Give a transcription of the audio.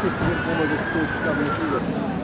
ter que ver com uma das pessoas que estavam aqui.